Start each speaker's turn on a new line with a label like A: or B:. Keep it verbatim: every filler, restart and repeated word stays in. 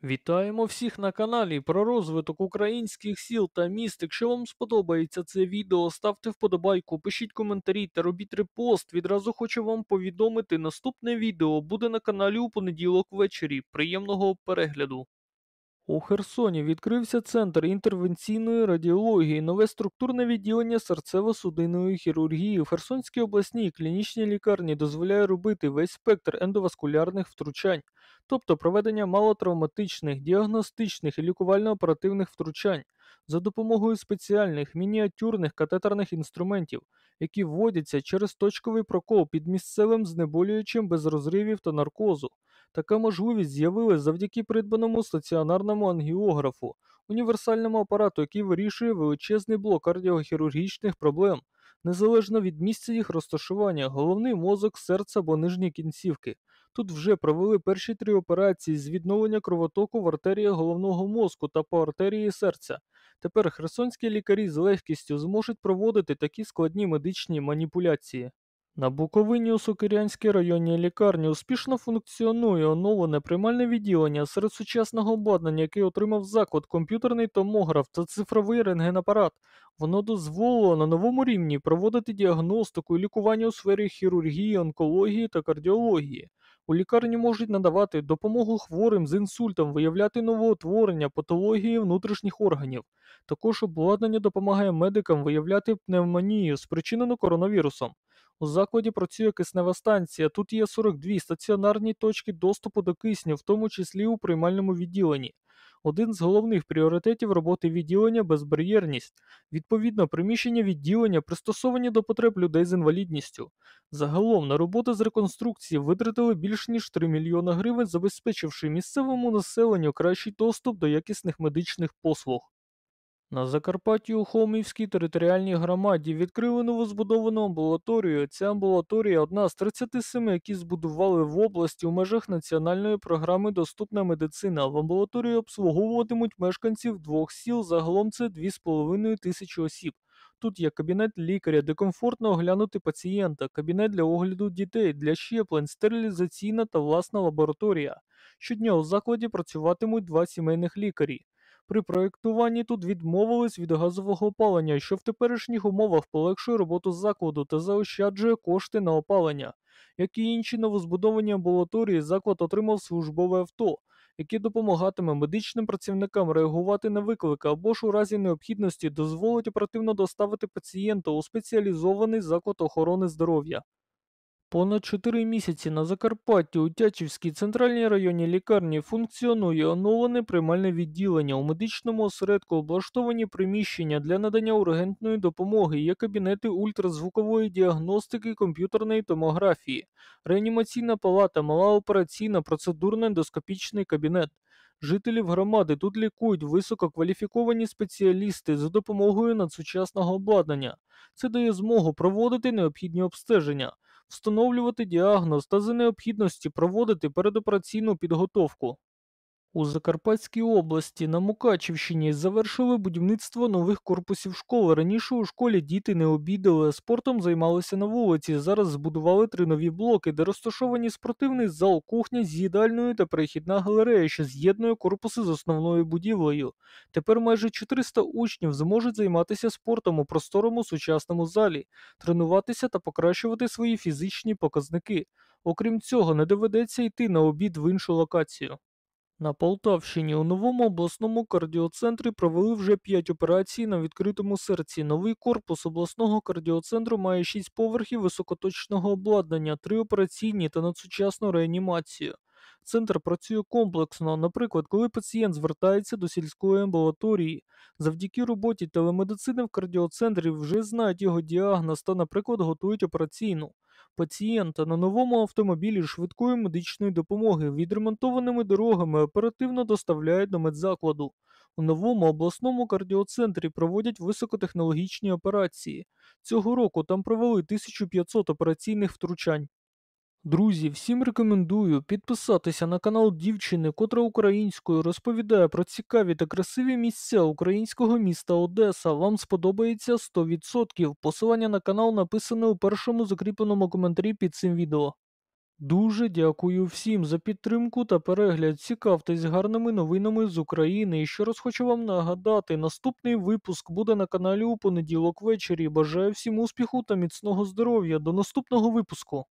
A: Вітаємо всіх на каналі про розвиток українських сіл та міст. Якщо вам сподобається це відео, ставте вподобайку, пишіть коментарі та робіть репост. Відразу хочу вам повідомити, наступне відео буде на каналі у понеділок ввечері. Приємного перегляду! У Херсоні відкрився центр інтервенційної радіології, нове структурне відділення серцево-судинної хірургії в Херсонській обласній клінічній лікарні дозволяє робити весь спектр ендоваскулярних втручань, тобто проведення малотравматичних, діагностичних і лікувально-оперативних втручань за допомогою спеціальних мініатюрних катетерних інструментів, які вводяться через точковий прокол під місцевим знеболюючим без розривів та наркозу. Така можливість з'явилась завдяки придбаному стаціонарному ангіографу, універсальному апарату, який вирішує величезний блок кардіохірургічних проблем, незалежно від місця їх розташування, головний мозок, серце або нижні кінцівки. Тут вже провели перші три операції з відновлення кровотоку в артеріях головного мозку та по артерії серця. Тепер херсонські лікарі з легкістю зможуть проводити такі складні медичні маніпуляції. На Буковині у Сокирянській районній лікарні успішно функціонує оновлене приймальне відділення серед сучасного обладнання, який отримав заклад, комп'ютерний томограф та цифровий рентгенапарат. Воно дозволило на новому рівні проводити діагностику і лікування у сфері хірургії, онкології та кардіології. У лікарні можуть надавати допомогу хворим з інсультом, виявляти новоутворення, патології внутрішніх органів. Також обладнання допомагає медикам виявляти пневмонію, спричинену коронавірусом. У закладі працює киснева станція, тут є сорок дві стаціонарні точки доступу до кисню, в тому числі у приймальному відділенні. Один з головних пріоритетів роботи відділення – безбар'єрність. Відповідно, приміщення відділення пристосовані до потреб людей з інвалідністю. Загалом на роботи з реконструкції витратили більш ніж три мільйони гривень, забезпечивши місцевому населенню кращий доступ до якісних медичних послуг. На Закарпатті у Холмівській територіальній громаді відкрили новозбудовану амбулаторію. Ця амбулаторія – одна з тридцяти семи, які збудували в області у межах національної програми «Доступна медицина». В амбулаторії обслуговуватимуть мешканців двох сіл, загалом це дві з половиною тисячі осіб. Тут є кабінет лікаря, де комфортно оглянути пацієнта, кабінет для огляду дітей, для щеплень, стерилізаційна та власна лабораторія. Щодня у закладі працюватимуть два сімейних лікарі. При проєктуванні тут відмовились від газового опалення, що в теперішніх умовах полегшує роботу закладу та заощаджує кошти на опалення. Як і інші новозбудовані амбулаторії, заклад отримав службове авто, яке допомагатиме медичним працівникам реагувати на виклики або ж у разі необхідності дозволить оперативно доставити пацієнта у спеціалізований заклад охорони здоров'я. Понад чотири місяці на Закарпатті у Тячівській центральній районній лікарні функціонує оновлене приймальне відділення. У медичному осередку облаштовані приміщення для надання ургентної допомоги, є кабінети ультразвукової діагностики, комп'ютерної томографії, реанімаційна палата, мала операційна, процедурно-ендоскопічний кабінет. Жителів громади тут лікують висококваліфіковані спеціалісти за допомогою надсучасного обладнання. Це дає змогу проводити необхідні обстеження, встановлювати діагноз та за необхідності проводити передопераційну підготовку. У Закарпатській області на Мукачівщині завершили будівництво нових корпусів школи. Раніше у школі діти не обідали, а спортом займалися на вулиці. Зараз збудували три нові блоки, де розташовані спортивний зал, кухня з їдальною та перехідна галерея, що з'єднує корпуси з основною будівлею. Тепер майже чотириста учнів зможуть займатися спортом у просторому сучасному залі, тренуватися та покращувати свої фізичні показники. Окрім цього, не доведеться йти на обід в іншу локацію. На Полтавщині у новому обласному кардіоцентрі провели вже п'ять операцій на відкритому серці. Новий корпус обласного кардіоцентру має шість поверхів високоточного обладнання, три операційні та надсучасну реанімацію. Центр працює комплексно, наприклад, коли пацієнт звертається до сільської амбулаторії. Завдяки роботі телемедицини в кардіоцентрі вже знають його діагноз та, наприклад, готують операційну. Пацієнта на новому автомобілі швидкої медичної допомоги відремонтованими дорогами оперативно доставляють до медзакладу. У новому обласному кардіоцентрі проводять високотехнологічні операції. Цього року там провели тисячу п'ятсот операційних втручань. Друзі, всім рекомендую підписатися на канал дівчини, котра українською розповідає про цікаві та красиві місця українського міста Одеса. Вам сподобається сто відсотків. Посилання на канал написане у першому закріпленому коментарі під цим відео. Дуже дякую всім за підтримку та перегляд. Цікавтесь гарними новинами з України. І ще раз хочу вам нагадати, наступний випуск буде на каналі у понеділок ввечері. Бажаю всім успіху та міцного здоров'я. До наступного випуску!